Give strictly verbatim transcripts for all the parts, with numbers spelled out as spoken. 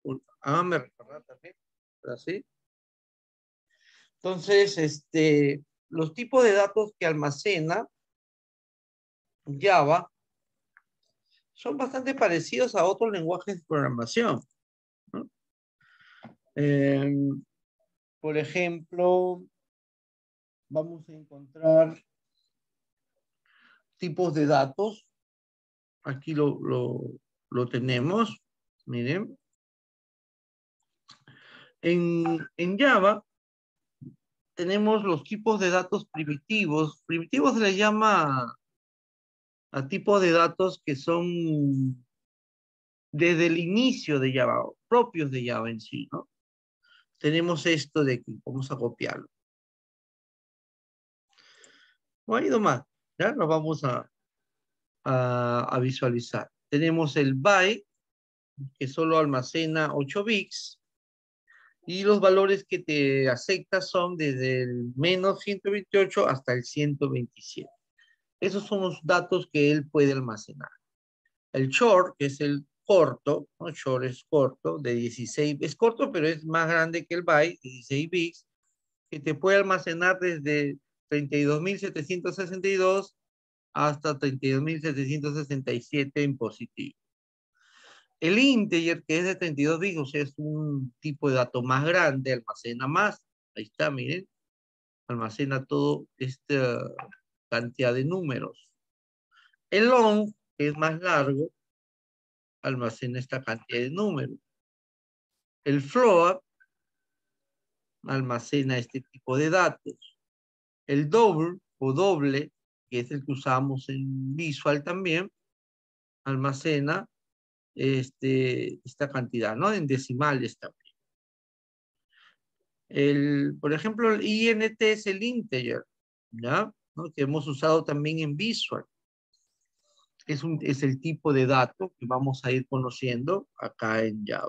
háganme recordar también, ¿así? Entonces, este, los tipos de datos que almacena Java son bastante parecidos a otros lenguajes de programación, ¿no? Eh, por ejemplo, vamos a encontrar tipos de datos. Aquí lo, lo, lo tenemos. Miren. En, en Java tenemos los tipos de datos primitivos. Primitivos se les llama a tipos de datos que son desde el inicio de Java, propios de Java en sí, ¿no? Tenemos esto de aquí, vamos a copiarlo. No ha ido más, ya lo vamos a, a, a visualizar. Tenemos el byte, que solo almacena ocho bits, y los valores que te acepta son desde el menos ciento veintiocho hasta el ciento veintisiete. Esos son los datos que él puede almacenar. El short, que es el corto, ¿no? Short es corto, de dieciséis, es corto, pero es más grande que el byte, dieciséis bits, que te puede almacenar desde treinta y dos mil setecientos sesenta y dos hasta treinta y dos mil setecientos sesenta y siete en positivo. El integer, que es de treinta y dos bits, o sea, es un tipo de dato más grande, almacena más. Ahí está, miren. Almacena toda esta cantidad de números. El long, que es más largo, almacena esta cantidad de números. El float almacena este tipo de datos. El double o doble, que es el que usamos en Visual también, almacena este, esta cantidad, ¿no? En decimales también. El, por ejemplo, el int es el integer, ¿ya? ¿No? Que hemos usado también en Visual. Es, un, es el tipo de dato que vamos a ir conociendo acá en Java.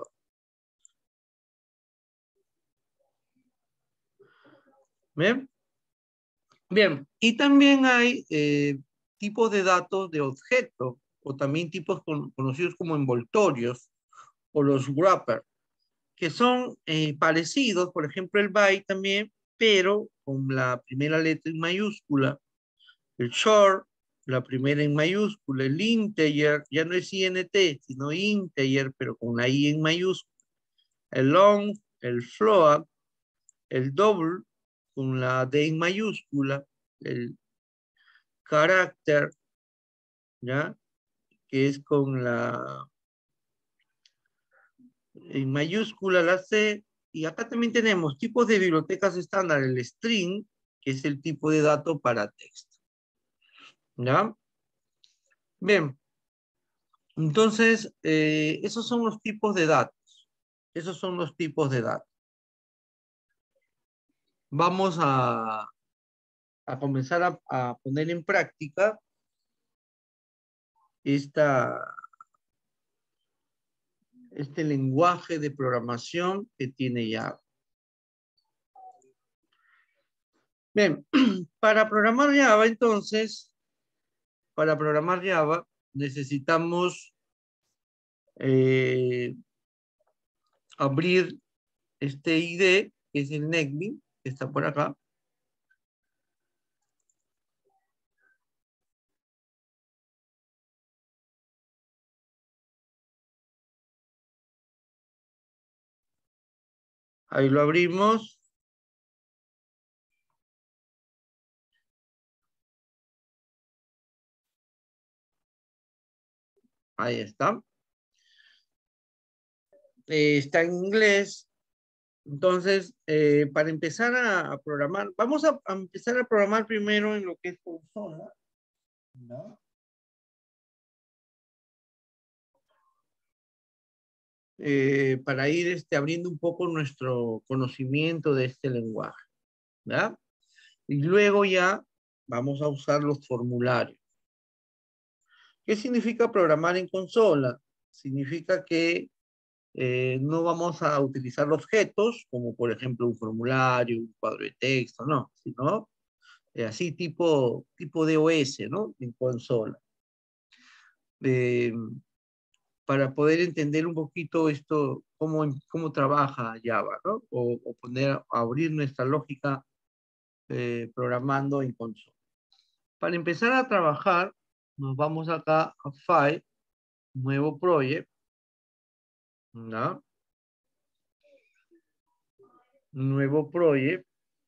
¿Bien? Bien, y también hay eh, tipos de datos de objeto, o también tipos con, conocidos como envoltorios, o los wrappers, que son eh, parecidos, por ejemplo el byte también, pero con la primera letra en mayúscula. El short, la primera en mayúscula. El integer, ya no es int, sino integer, pero con la i en mayúscula. El long, el float, el double, con la d en mayúscula. El character, ¿ya? Que es con la en mayúscula la C. Y acá también tenemos tipos de bibliotecas estándar, el string, que es el tipo de dato para texto. ¿Ya? Bien. Entonces, eh, esos son los tipos de datos. Esos son los tipos de datos. Vamos a, a comenzar a, a poner en práctica esta, este lenguaje de programación que tiene Java. Bien, para programar Java, entonces, para programar Java, necesitamos eh, abrir este I D E, que es el NetBeans, que está por acá. Ahí lo abrimos. Ahí está. Eh, está en inglés. Entonces, eh, para empezar a, a programar, vamos a, a empezar a programar primero en lo que es consola, ¿no? Eh, para ir este, abriendo un poco nuestro conocimiento de este lenguaje, ¿verdad? Y luego ya vamos a usar los formularios. ¿Qué significa programar en consola? Significa que eh, no vamos a utilizar objetos, como por ejemplo un formulario, un cuadro de texto, no, sino eh, así tipo, tipo D O S, ¿no? En consola. Eh, para poder entender un poquito esto, cómo, cómo trabaja Java, ¿no? O, o poner, abrir nuestra lógica eh, programando en consola. Para empezar a trabajar, nos vamos acá a File, nuevo Project, ¿no? Nuevo Project.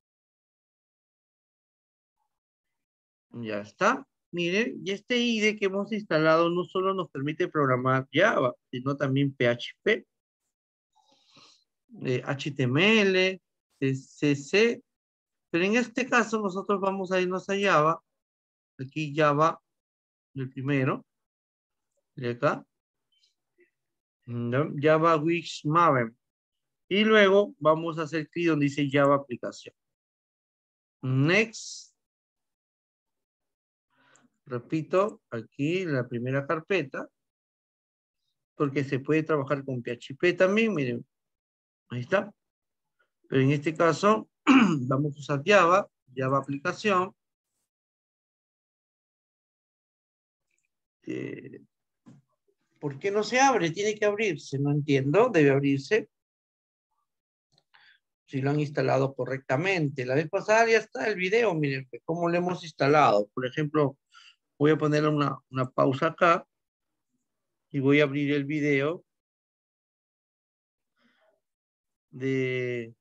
Ya está. Miren, y este I D E que hemos instalado no solo nos permite programar Java, sino también P H P, eh, H T M L, C S S, pero en este caso nosotros vamos a irnos a Java, aquí Java, el primero, de acá, ¿no? Java Wix Maven, y luego vamos a hacer clic donde dice Java aplicación. Next. Repito, aquí la primera carpeta, porque se puede trabajar con P H P también, miren, ahí está. Pero en este caso, vamos a usar Java, Java aplicación. Eh, ¿Por qué no se abre? Tiene que abrirse, no entiendo, debe abrirse. Si lo han instalado correctamente. La vez pasada ya está el video, miren, cómo lo hemos instalado. Por ejemplo, voy a poner una, una pausa acá y voy a abrir el video de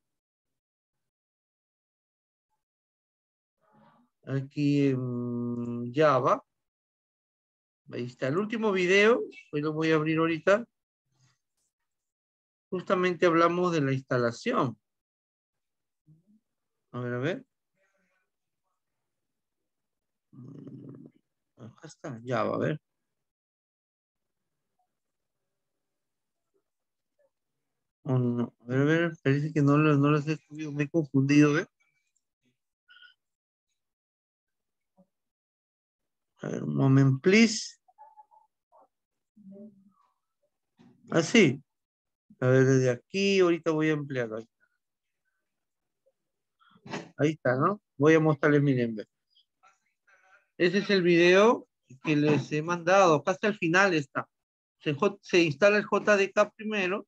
aquí en Java. Ahí está el último video, hoy lo voy a abrir ahorita. Justamente hablamos de la instalación. A ver, a ver. Acá está, Java, a ver. Oh, no. A ver, a ver, parece que no, lo- no los he subido, me he confundido, ¿eh? A ver, un moment, please. Así. A ver, desde aquí, ahorita voy a emplear. Ahí, ahí está, ¿no? Voy a mostrarles, miren, ve. Ese es el video que les he mandado. Acá hasta el final está. Se, J- se instala el J D K primero.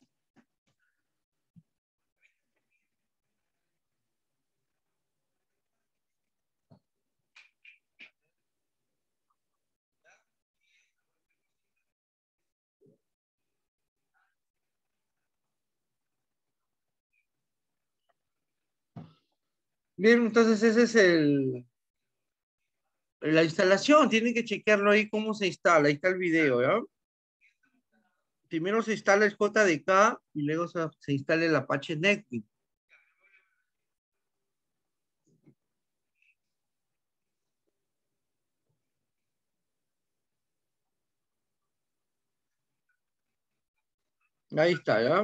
Bien, entonces ese es el, la instalación. Tienen que chequearlo ahí cómo se instala. Ahí está el video, ¿ya? Primero se instala el J D K y luego se, se instala el Apache Netbeans. Ahí está, ¿ya?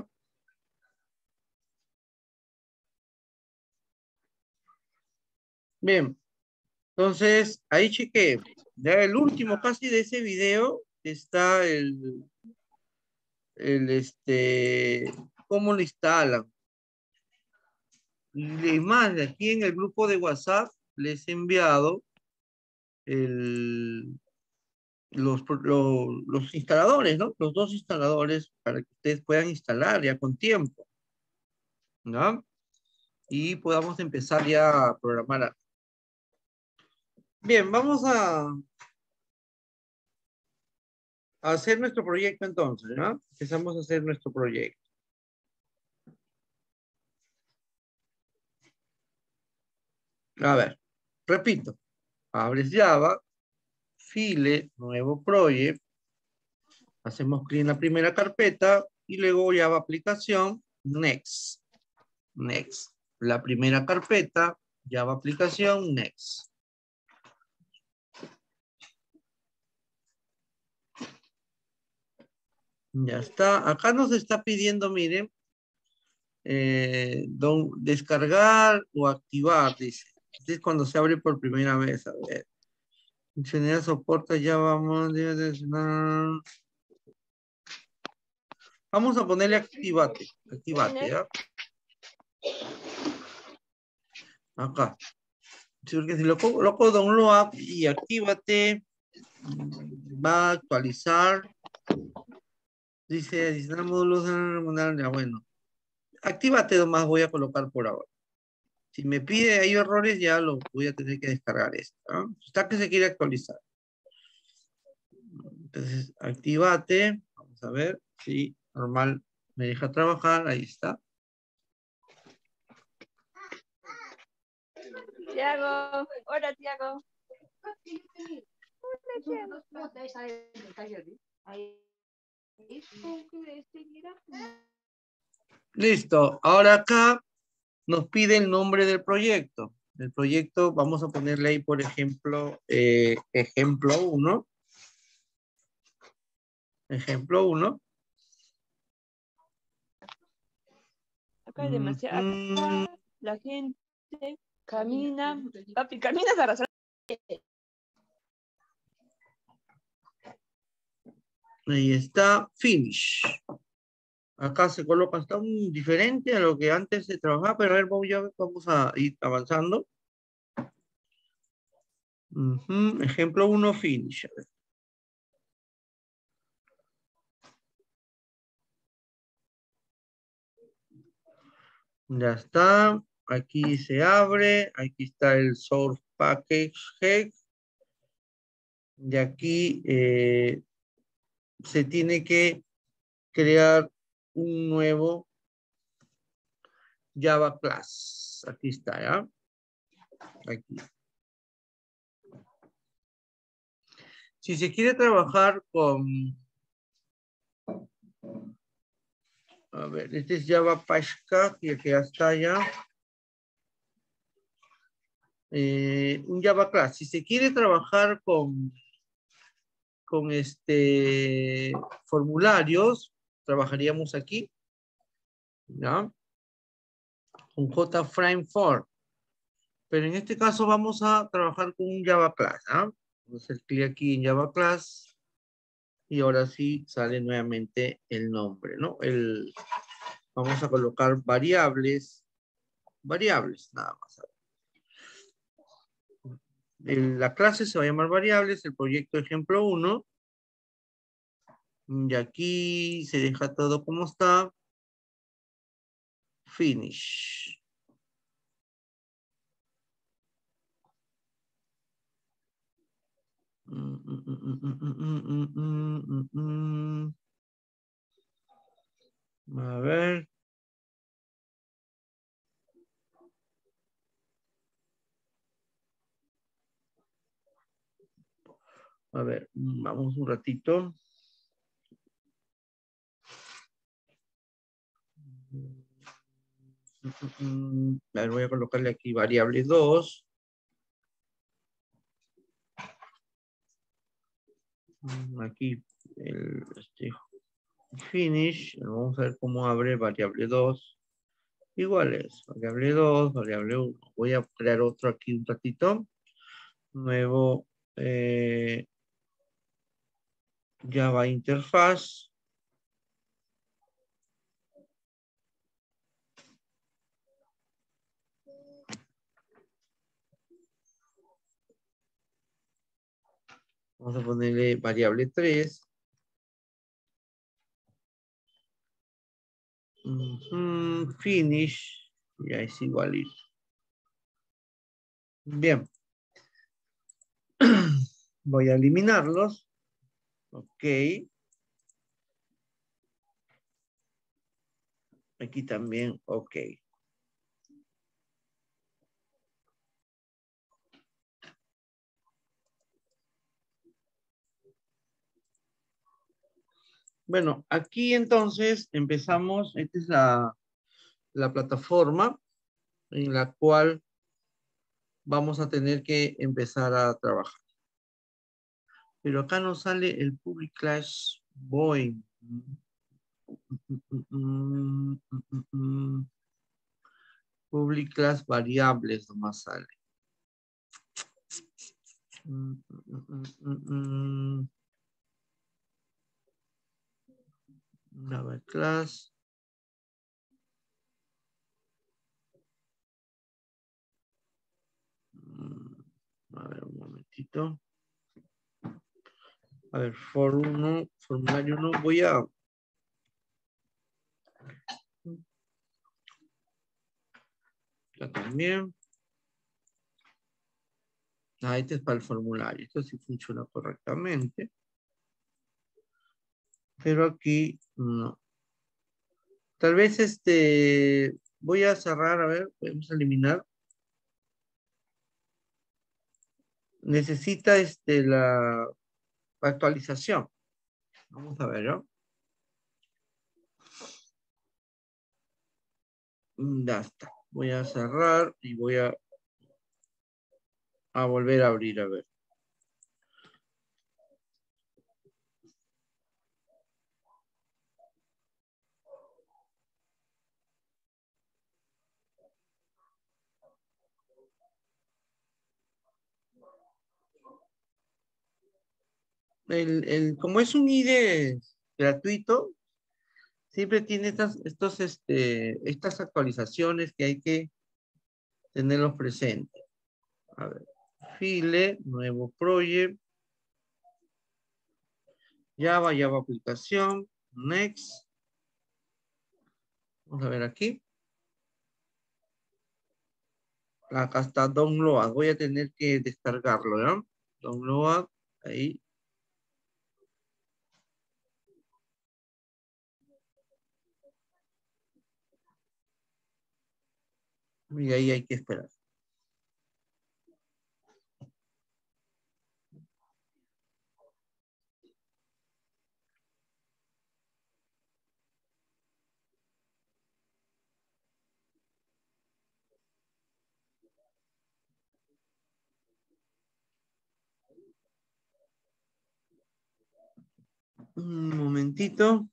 Bien, entonces ahí chequé. Ya el último casi de ese video está el, el este, cómo lo instalan. Y más, aquí en el grupo de WhatsApp les he enviado el, los, los, los instaladores, ¿no? Los dos instaladores para que ustedes puedan instalar ya con tiempo, ¿no? Y podamos empezar ya a programar. Bien, vamos a, a hacer nuestro proyecto entonces, ¿no? Empezamos a hacer nuestro proyecto. A ver, repito. Abres Java, File, nuevo project, hacemos clic en la primera carpeta y luego Java aplicación, next, next. La primera carpeta, Java aplicación, next. Ya está. Acá nos está pidiendo, miren, eh, don, descargar o activar, dice. Este es cuando se abre por primera vez. A ver. Funcionalidad soporta Java. Vamos a ponerle activate. Activate, ¿ya? Acá. Sí, porque si lo pongo, lo pongo download y actívate, va a actualizar. Dice adicionar módulos. Ya, bueno. Actívate nomás, voy a colocar por ahora. Si me pide ahí errores, ya lo voy a tener que descargar esto. ¿No? Está que se quiere actualizar. Entonces, actívate. Vamos a ver si normal me deja trabajar. Ahí está. Tiago, hola Tiago. Listo. Ahora acá nos pide el nombre del proyecto. El proyecto, vamos a ponerle ahí, por ejemplo, eh, ejemplo uno. Ejemplo uno. Acá hay demasiado. Mm, Acá la gente camina. Papi, caminas a razón. ahí está, finish. Acá se coloca, está un diferente a lo que antes se trabajaba, pero a ver, vamos, ya vamos a ir avanzando. Ujú, ejemplo uno, finish. A ver. Ya está. Aquí se abre. Aquí está el source package head. Y aquí eh, se tiene que crear un nuevo Java class. Aquí está, ¿ya? Aquí. Si se quiere trabajar con... A ver, este es Java Pashka, que ya está ya. Eh, un Java class. Si se quiere trabajar con, con este formularios, trabajaríamos aquí, ¿ya? Con JFrame cuatro. Pero en este caso vamos a trabajar con un Java class, ¿ah? Vamos a hacer clic aquí en Java class y ahora sí sale nuevamente el nombre, ¿no? El, vamos a colocar variables, variables nada más. El, la clase se va a llamar variables, el proyecto ejemplo uno. Y aquí se deja todo como está. Finish. Mm, mm, mm, mm, mm, mm, mm, mm. A ver. A ver, vamos un ratito. A ver, voy a colocarle aquí variable dos. Aquí el este, finish. Vamos a ver cómo abre variable dos. Igual es variable dos, variable uno. Voy a crear otro aquí un ratito. Nuevo eh, Java interfaz. Vamos a ponerle variable tres. Uh-huh. Finish. Ya es igualito. Bien. Voy a eliminarlos. Ok. Aquí también, ok. Bueno, aquí entonces empezamos. Esta es la, la plataforma en la cual vamos a tener que empezar a trabajar. Pero acá nos sale el public class void. Public class variables nomás sale. Java class. A ver, un momentito. A ver, for uno, formulario uno, voy a Acá también. Ah, este es para el formulario. Esto sí funciona correctamente. Pero aquí no. Tal vez este... Voy a cerrar, a ver, podemos eliminar. Necesita este, la actualización. Vamos a ver, ¿no? Mm, ya está. Voy a cerrar y voy a, a volver a abrir, a ver. El, el, como es un I D E gratuito, siempre tiene estas, estos, este, estas actualizaciones que hay que tenerlos presentes. A ver, file, nuevo project, Java, Java aplicación, next. Vamos a ver aquí. Acá está download. Voy a tener que descargarlo, ¿no? Download, ahí. Y ahí hay que esperar. Un momentito.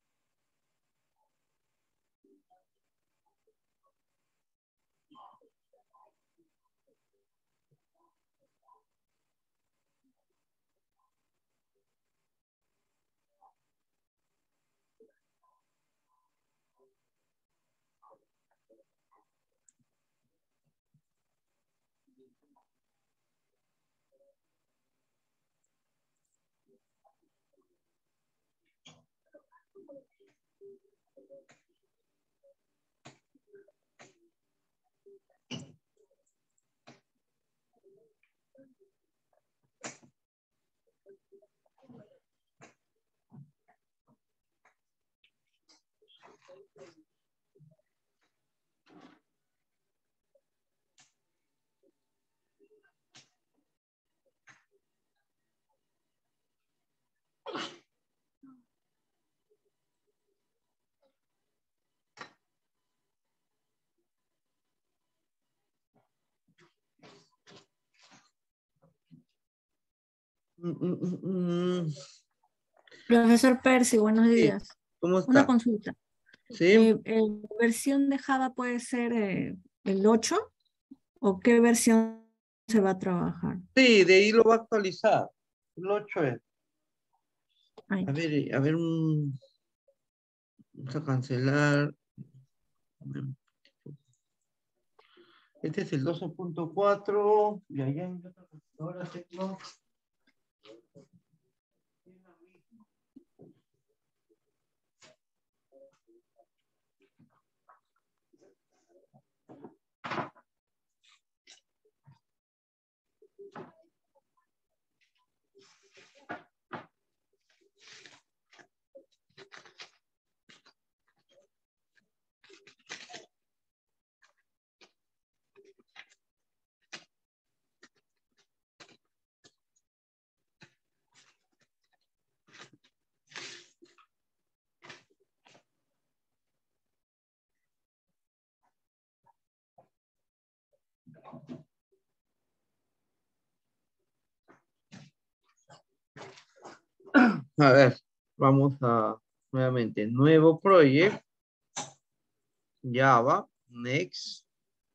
Mm, mm, mm, mm. Profesor Percy, buenos Sí, días. ¿cómo Una está? consulta. Sí, Eh, eh, ¿versión de Java puede ser eh, el ocho o qué versión se va a trabajar? sí, de ahí lo va a actualizar. El ocho es. Ay, A ver, eh, a ver, un... vamos a cancelar. Este es el doce punto cuatro. Y allá en otra computadora tengo. A ver, vamos a nuevamente. Nuevo project. Java. Next.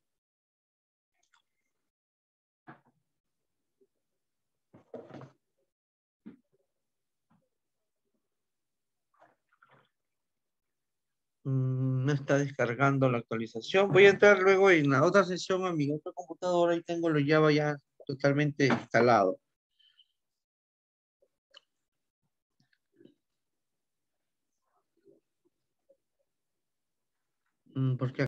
Mm, no está descargando la actualización. Voy a entrar luego en la otra sesión a mi otra computadora y tengo los Java ya totalmente instalado. Mm, ¿por qué?